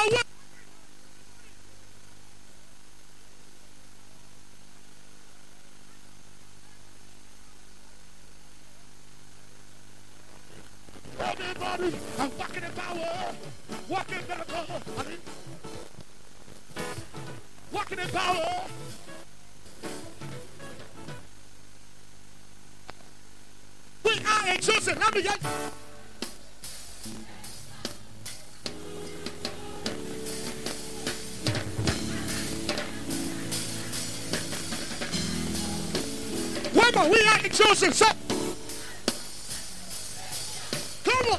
away. Everybody, I'm walking in power. Walking in power. Walking in power. We are exhausted. Let me get. Women, we are exhausted. So, come on.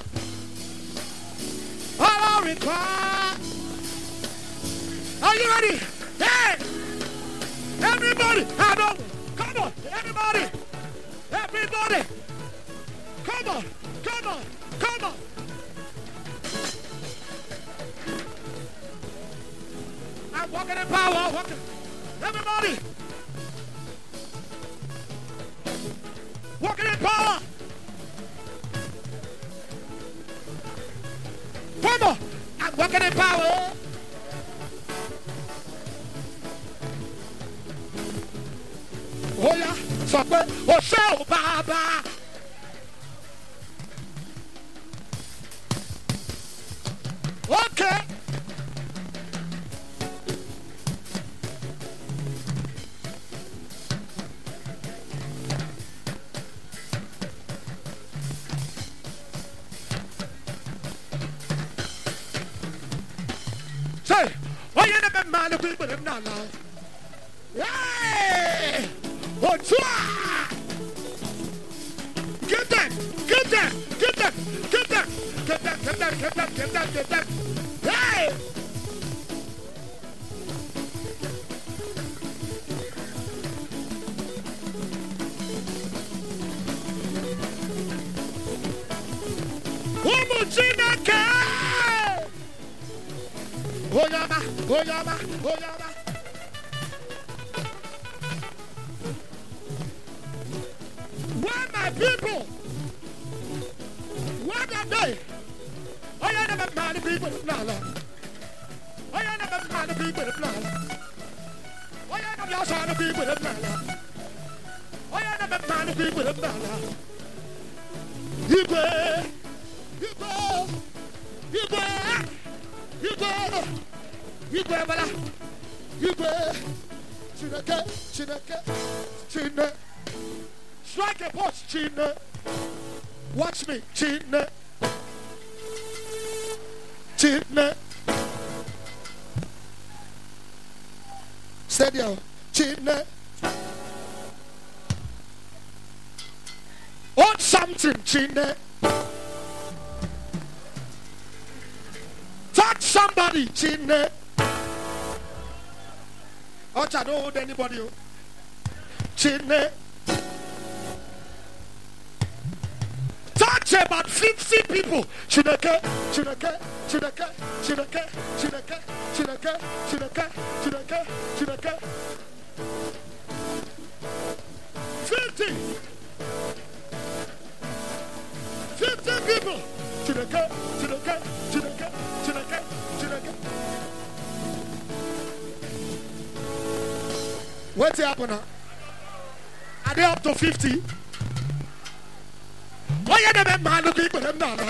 All I require. Are you ready? Hey! Everybody! Come on! Everybody! Everybody! Come on! Come on! Come on! I'm walking in power! Walking. Everybody! Walking in power! Come on! I'm walking in power! Oh yeah, so oh show Baba. Okay. Say, oh you never mind the people them now. Hey! Oh, get that! Get that! Get that! Get that! Get that! Get that! Get that! Get that! Get that! Hey! Oh, yama! Oh, yama! Oh, yama! Where my people? What are they? I never mind the people of Nala. I never mind the people of Nala. I never mind the people of Nala. I never mind the people of Nala. You go, you go, you go, you go, you go, Bala, you go. Chineke, Chineke, Chineke. Strike a post, Chine. Watch me, Chine. Chine. Steady out, Chine. On something, Chine. Touch somebody, Chine. Oh, I don't hold anybody. Chine. Touch about 50 people. Chineke, Chineke, Chineke, Chineke, Chineke, Chineke, Chineke, Chineke, Chineke. 50. 50 people. Chineke, Chineke, Chineke, Chineke, Chineke. What's happening? Are they up to 50? Why you never mind the people them now?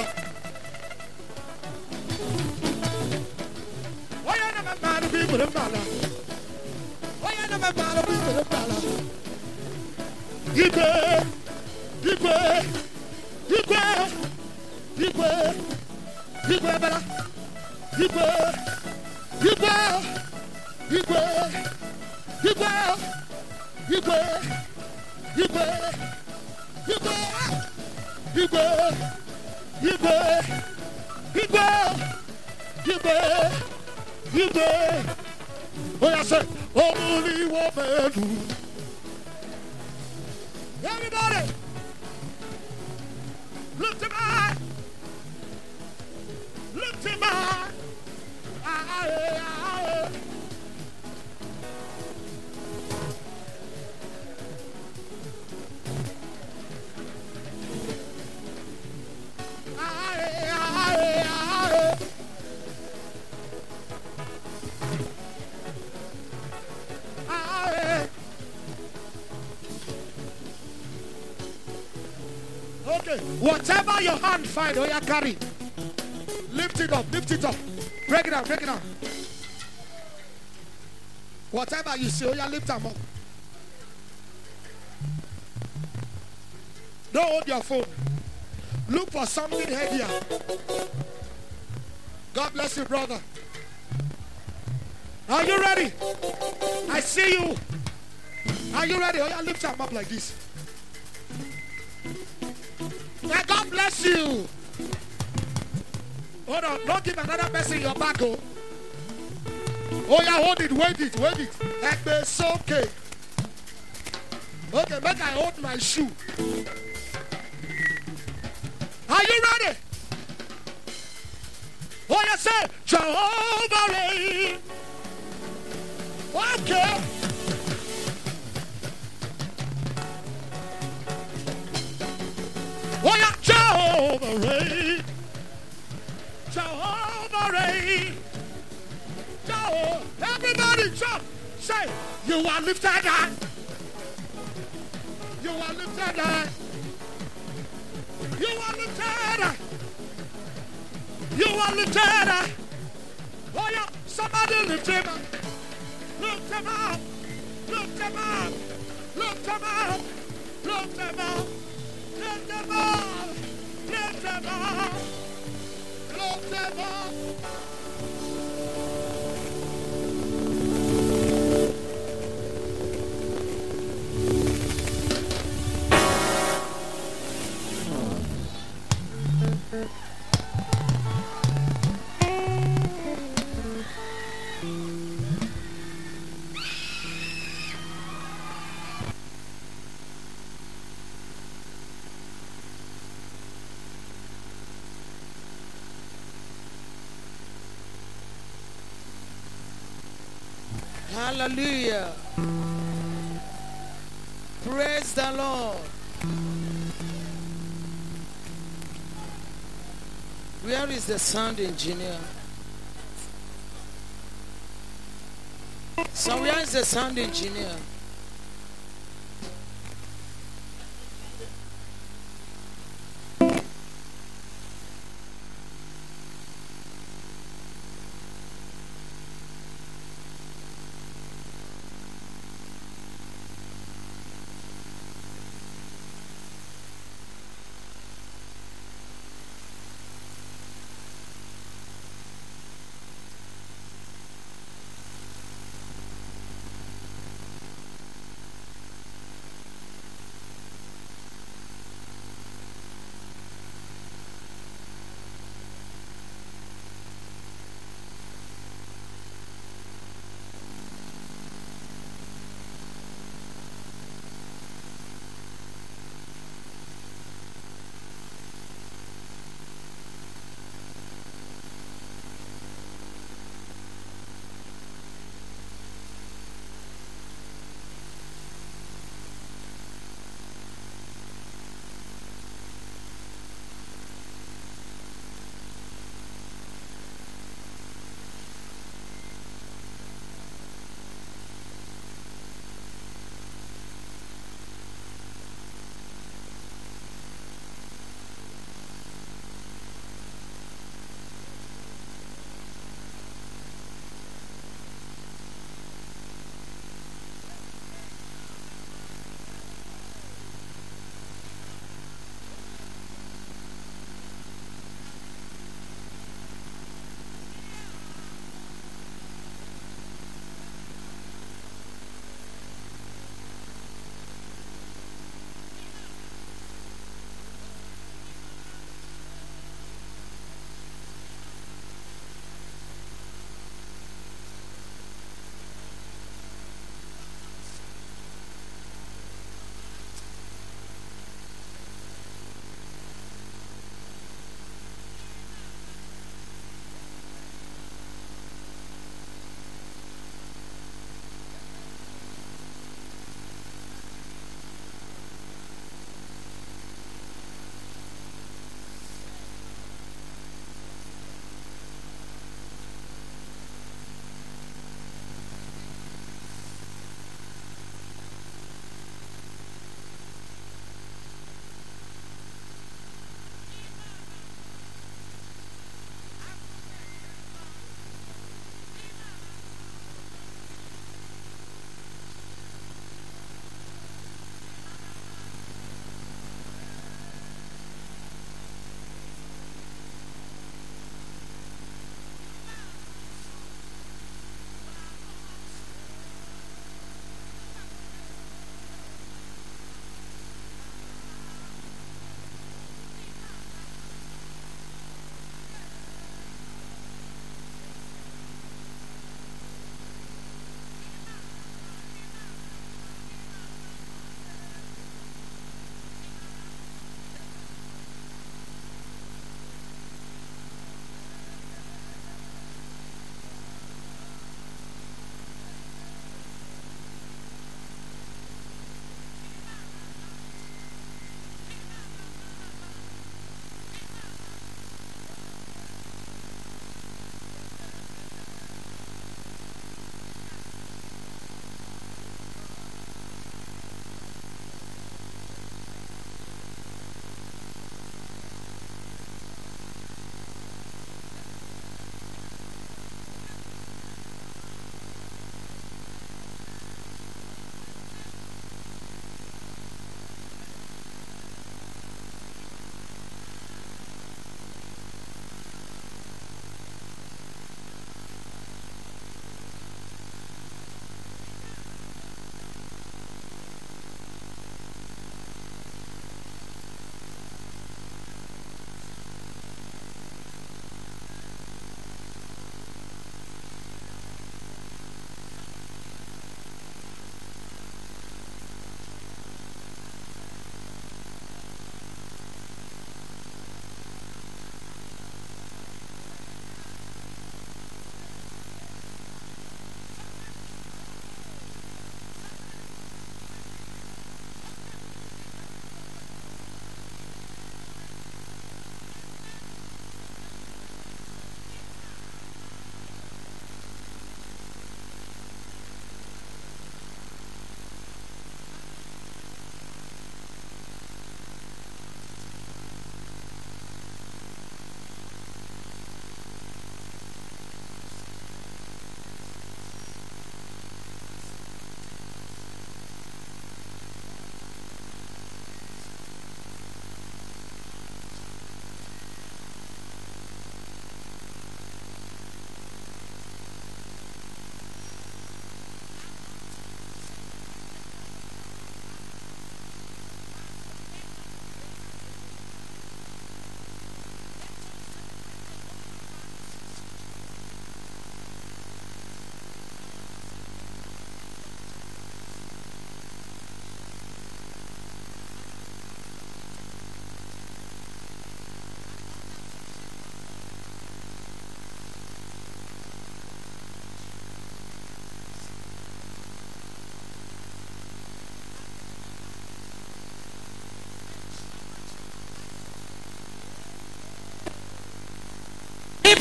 Why you never mind the people them now? Why you never mind the people them now? You go, you go, you go, you go, you go, brother. You go, you go, you go, you go, you go, you go, you go. You go, you go, you go, you go, you go. When I say, only woman. Everybody, look to my, look to my. Whatever your hand find, oh yeah, carry. Lift it up, lift it up. Break it down, break it down. Whatever you see, oh yeah, lift them up. Don't hold your phone. Look for something heavier. God bless you, brother. Are you ready? I see you. Are you ready? Oh yeah, lift them up like this. Now God bless you. Hold on, don't give another person your back. Oh yeah, hold it, wait it, wait it. It's okay. Okay, make I hold my shoe. Are you ready? Oh yeah, say Jehovah reign. Okay. Oh yeah, Jehovah reign. Jehovah reign. Jehovah. Everybody jump. Say, you are lifted high. You are lifted high. You are lifted high. You are lifted high. Oh yeah, somebody lift him up. Lift him up. Lift him up. Lift him up. Lift him up. Lift him up. Lift him up. Lift him up. Hallelujah. Praise the Lord. Where is the sound engineer? So where is the sound engineer?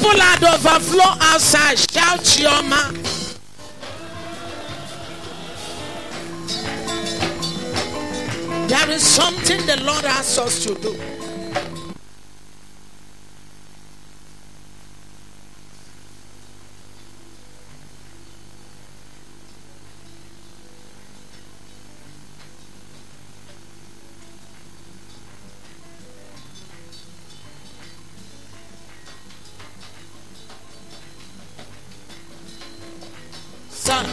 People at overflow outside, shout your man. There is something the Lord asks us to do. Son,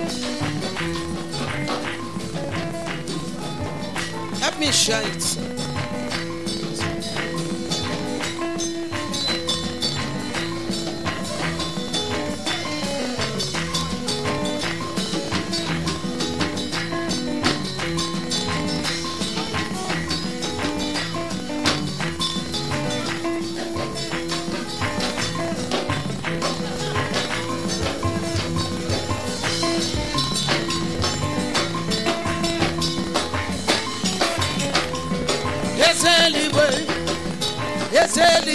let me share it, sir. Yes,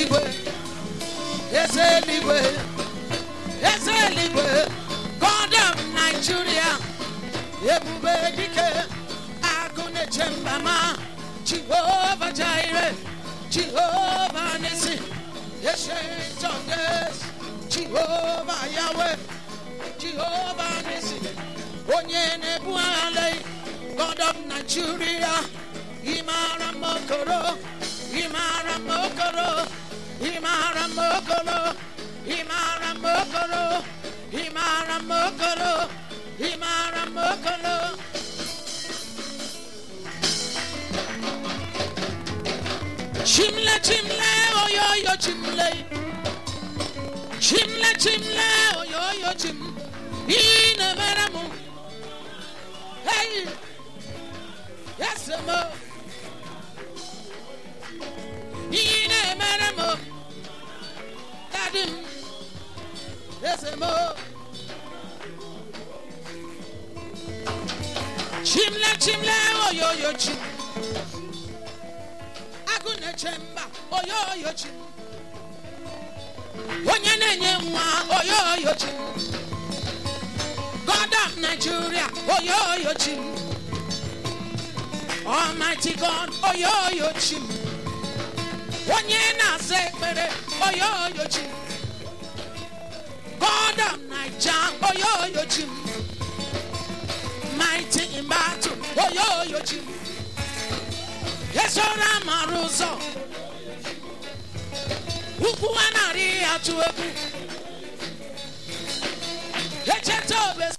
anyway. God of Nigeria, Ebubedike, Agune Chembama, Jehovah Jireh, Jehovah Nissi, Ancient of Days, Jehovah Yahweh, Jehovah Nissi, Onyene Buale, God of Nigeria, Imara Mokoro, Imara Mokoro, Imara Mokoro, Imara Mokoro, Imara Mokoro, Imara Mokoro. Chimle, chimle, oh yo chimle. Chimle, chimle, oh yo chim. Ine meramu. Hey, yes mo. Ine meramu. Dadim. Yes mo. Chimle, chimle, oh yo chim. Agune chemba, oh yo chim. Onyenenye mwa, oh yo chim. God of Nigeria, oh yo chim. Almighty God, oh yo chim. Onyena sekere, oh yo chim. God of Nigeria, oh yo chim. Mighty in battle, oh yo chim. Yes, ora maruzo. Ukuana ria tuebu. Echetobe.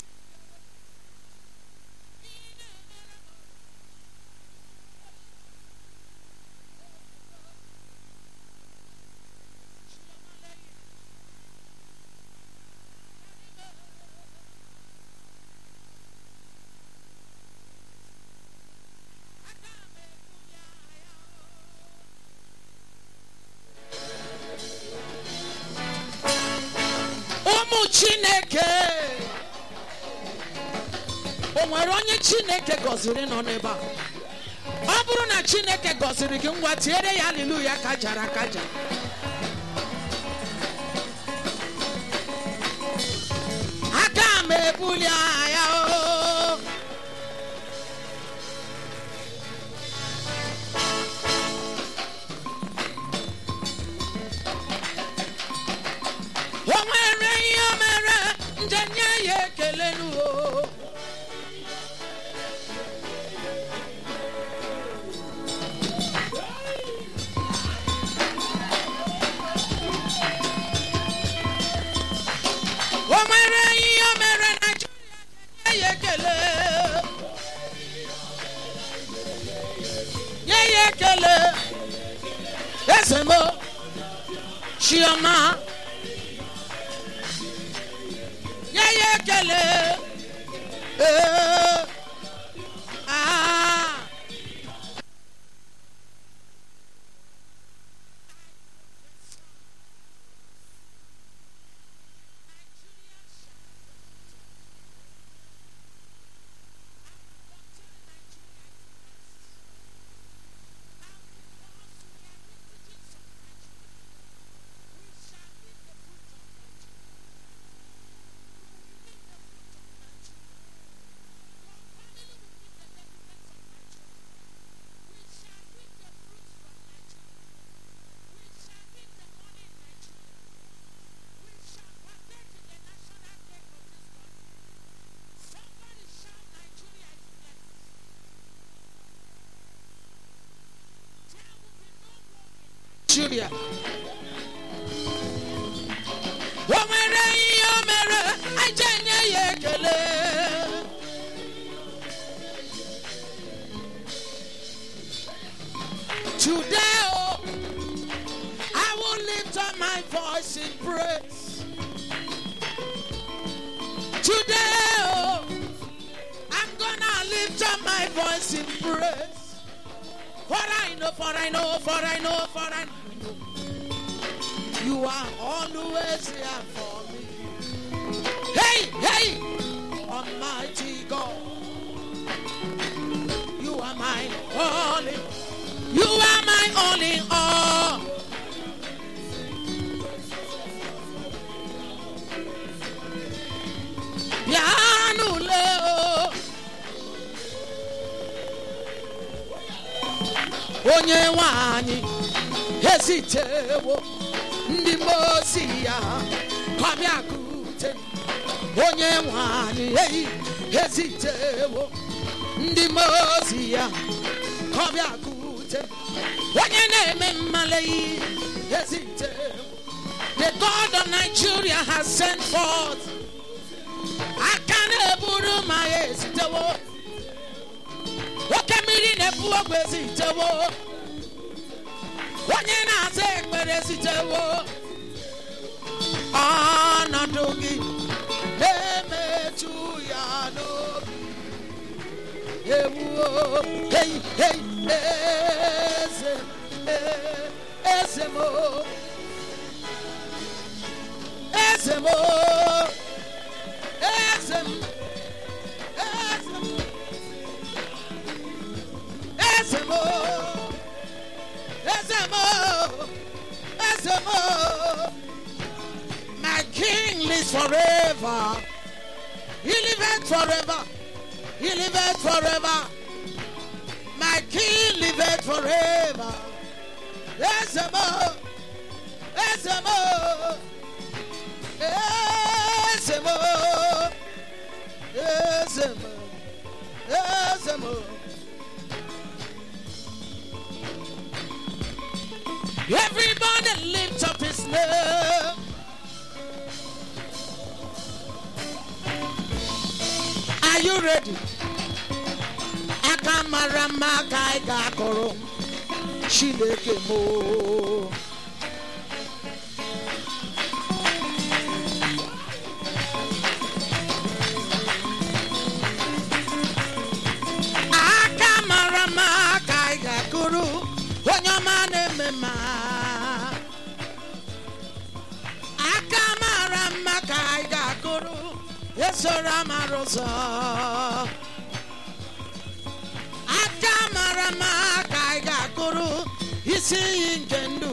Chineke o nwere onye Chineke gọziri nọ n'ebe a ọ bụrụ na Chineke gọziri gị ngwa tiere ya haleluya kajara kaja aka m ebuli ya o Esemo Chioma Yeye kele Nigeria. Today, oh, I will lift up my voice in praise. Today, oh, I'm gonna lift up my voice in praise. For I know, you are always here for me. Hey, Almighty God, you are my only. You are my only all. Yanuleo onye wanyi hesitewo ndi mosia kwabia kute onye wanyi hesitewo ndi mosia kwabia kute onye neme malei hesitewo. The God of Nigeria has sent forth. I can't buru my hesitewo. Wakemiri nebuwa kwezitewo. Onye na se kwezitewo. Anadogi emetu ya no. Ewo hey ezemo my King lives forever. He liveth forever. He liveth forever. My King liveth forever. Ezemo. Everybody lift up his name. Are you ready? Akamarama kaiga koro shileke mo. Akamarama kaiga koro onyamane mema. Akamarama kaiga koro yesorama rosa. Akamarama kaiga koro isi injendo.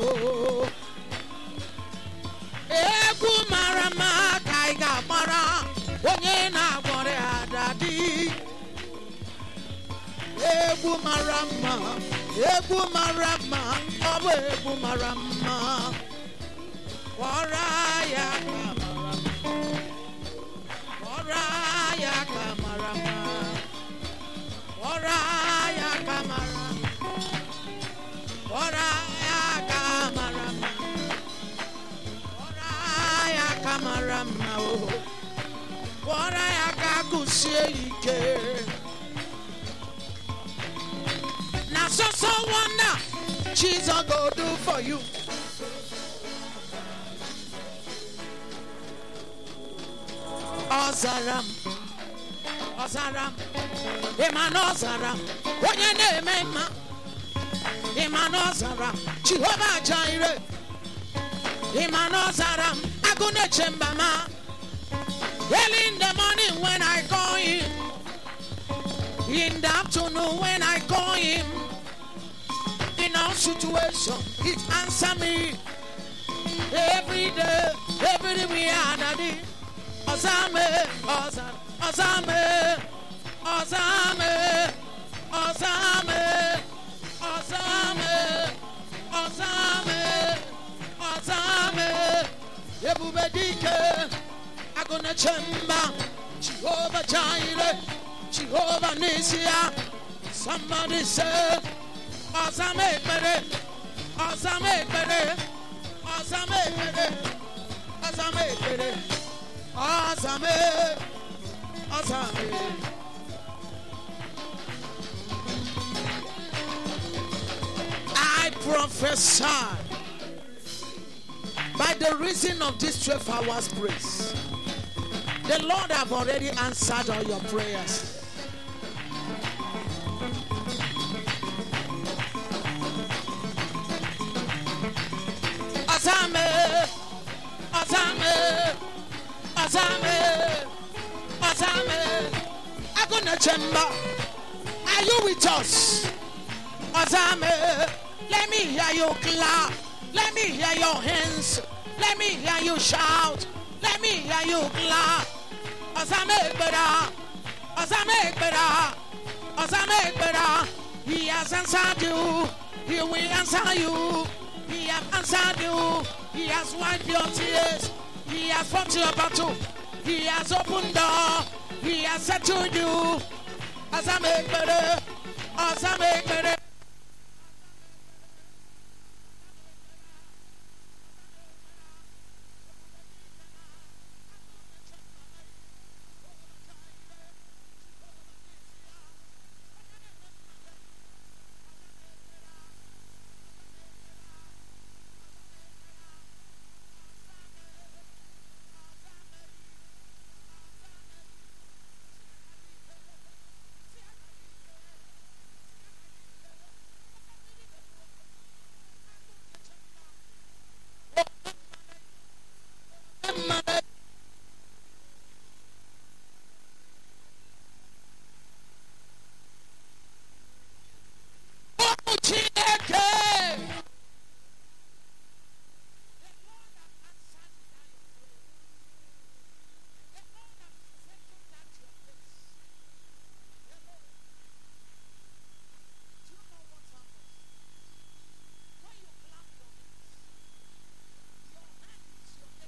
Egu marama kaiga mara onye na gwore adadi. Egu marama obo egu marama waraya kamarama waraya kamarama oh waraya kakusieke. Now so wonder Jesus go do for you. Ozaram, Eman Ozaram, onye name ma, Eman Ozaram, Jehovah Jireh, Eman Ozaram, Agune Chembama. Early in the morning when I call him, in the afternoon when I call him, in all situations, he answer me. Every day we are daddy. Ozame. Ebubedike, Agone Chemba, Jehovah Jireh, Jehovah Nisia. Somebody say, Ozame Pere, Azame bere, azame bere, azame bere, azame, azame. I prophesy by the reason of this 12 hours praise, the Lord have already answered all your prayers. Azame, azame, azame, azame. Agona Chemba, are you with us? Azame, let me hear you clap. Let me hear your hands. Let me hear you shout. Let me hear you clap. Azame bera, azame bera, azame bera. He has answered you. He will answer you. He has answered you. He has wiped your tears. He has fought your battle. He has opened door. He has settled you. Azame bera, azame bera.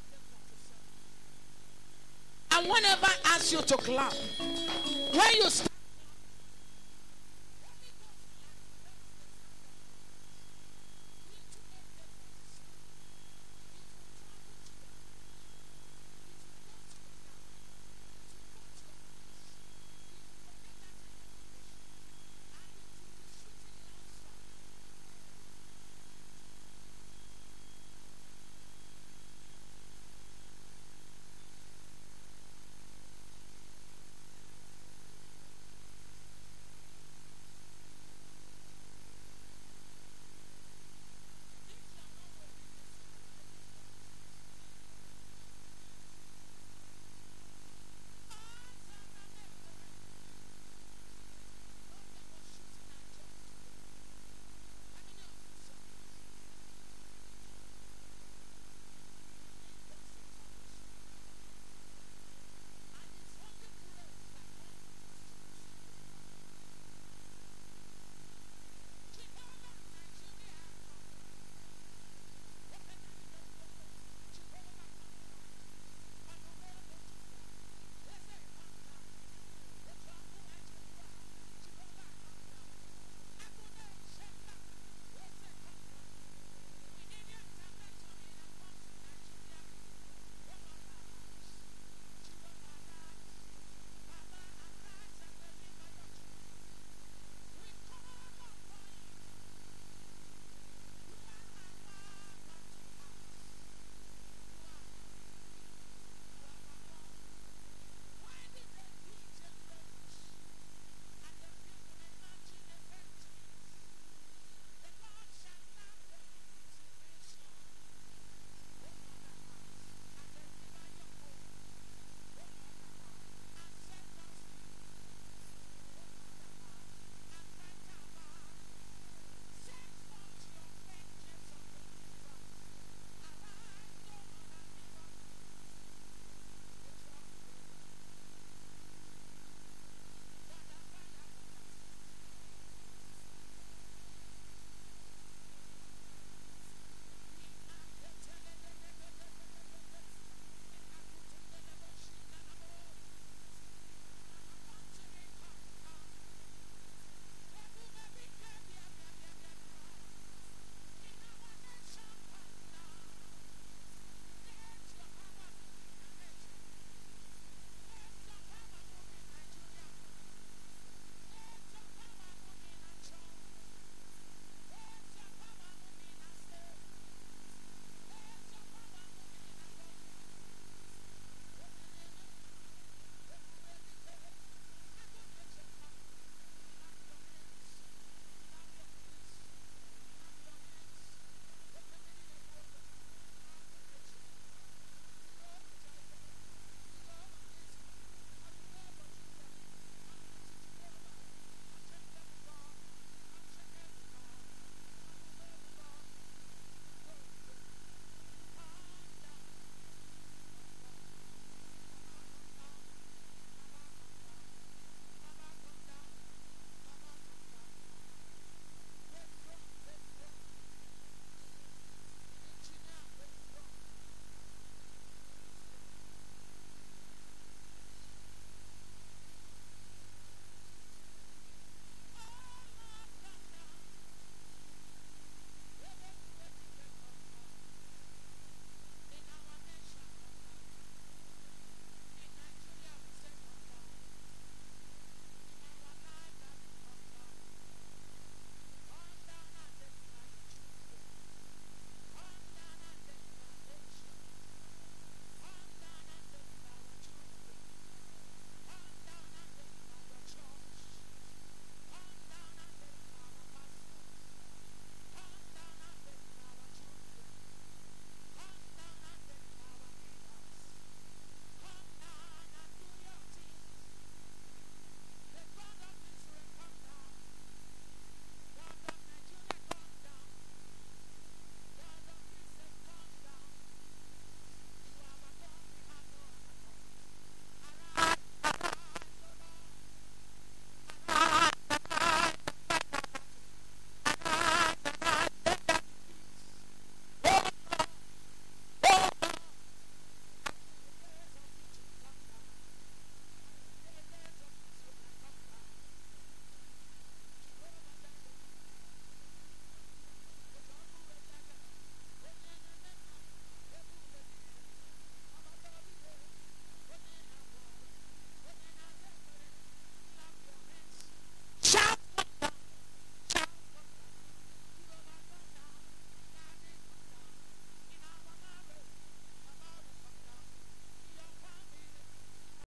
And whenever I ask you to clap, when you start